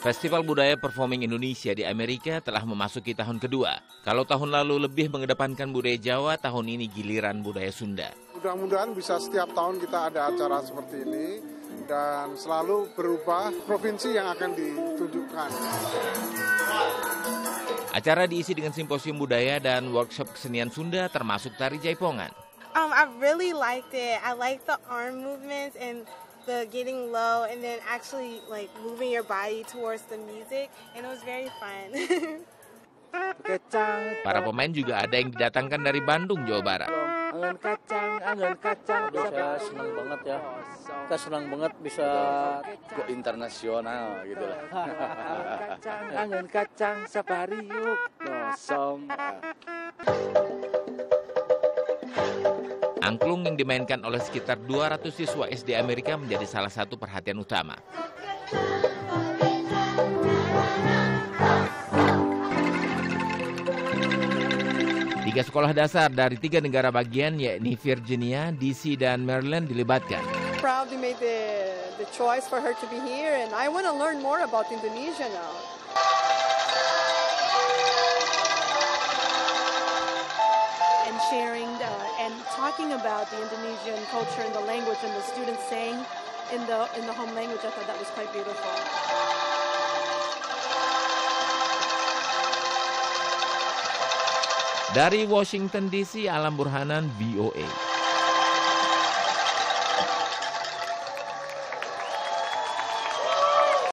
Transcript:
Festival Budaya Performing Indonesia di Amerika telah memasuki tahun kedua. Kalau tahun lalu lebih mengedepankan budaya Jawa, tahun ini giliran budaya Sunda. Mudah-mudahan bisa setiap tahun kita ada acara seperti ini dan selalu berubah provinsi yang akan ditunjukkan. Acara diisi dengan simposium budaya dan workshop kesenian Sunda termasuk tari Jaipongan. I really liked it. I liked the arm movements and the getting low and then actually like moving your body towards the music, and it was very fun. Para pemain juga ada yang didatangkan dari Bandung, Jawa Barat. Angan kacang. Saya senang banget ya. Kita senang banget bisa go internasional gitu lah. Angan kacang safari yuk kosong. Angklung yang dimainkan oleh sekitar 200 siswa SD Amerika menjadi salah satu perhatian utama. Tiga sekolah dasar dari 3 negara bagian, yakni Virginia, DC, dan Maryland dilibatkan. Proudly made the choice for her to be here, and I want to learn more about Indonesia now. And sharing and talking about the Indonesian culture and the language, and the students saying in the home language, I thought that was quite beautiful. Dari Washington DC, Alam Burhanan, VOA.